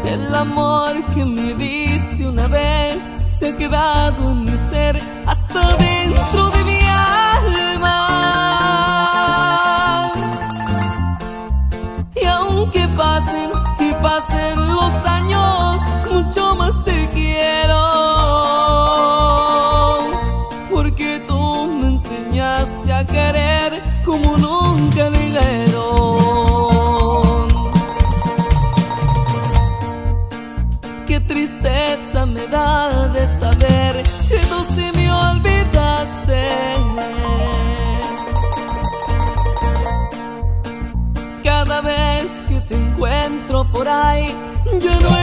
El amor que me diste una vez se ha quedado en mi ser, hasta dentro de mi alma. Y aunque pasen y pasen los años, mucho más te quiero, porque tú me enseñaste a querer como nunca lo hicieron. Qué tristeza me da de saber que tú sí me olvidaste. Cada vez que te encuentro por ahí, yo no